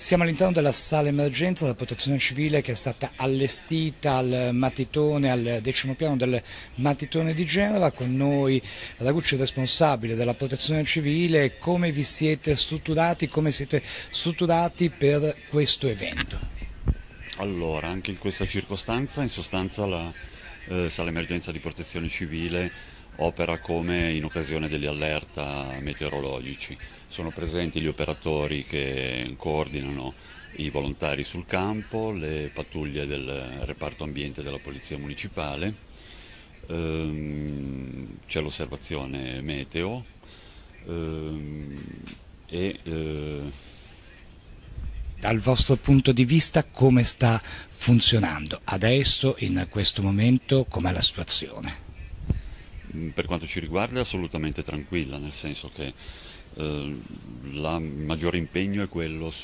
Siamo all'interno della sala emergenza della Protezione Civile che è stata allestita al Matitone, al 10° piano del Matitone di Genova. Con noi Ragucci, responsabile della Protezione Civile. Come vi siete strutturati, per questo evento? Allora, anche in questa circostanza, in sostanza la sala emergenza di Protezione Civile opera come in occasione degli allerta meteorologici. Sono presenti gli operatori che coordinano i volontari sul campo, le pattuglie del reparto ambiente della Polizia Municipale, c'è l'osservazione meteo e Dal vostro punto di vista come sta funzionando adesso, in questo momento, com'è la situazione? per quanto ci riguarda è assolutamente tranquilla, nel senso che il maggiore impegno è quello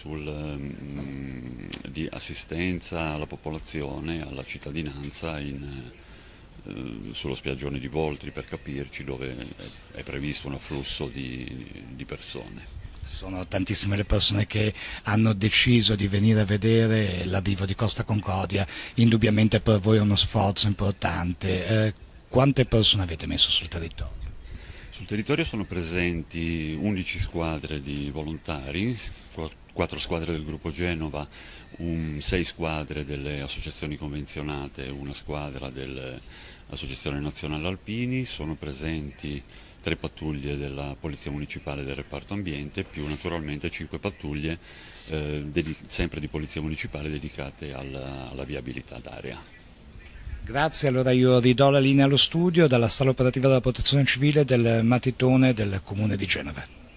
di assistenza alla popolazione, alla cittadinanza sullo spiaggione di Voltri, per capirci, dove è previsto un afflusso di persone. Sono tantissime le persone che hanno deciso di venire a vedere l'arrivo di Costa Concordia, indubbiamente per voi è uno sforzo importante. Quante persone avete messo sul territorio? Sul territorio sono presenti 11 squadre di volontari, 4 squadre del gruppo Genova, 6 squadre delle associazioni convenzionate, una squadra dell'Associazione Nazionale Alpini, sono presenti 3 pattuglie della Polizia Municipale del reparto ambiente, più naturalmente 5 pattuglie sempre di Polizia Municipale dedicate alla viabilità d'area. Grazie, allora io ridò la linea allo studio dalla sala operativa della Protezione Civile del Matitone del Comune di Genova.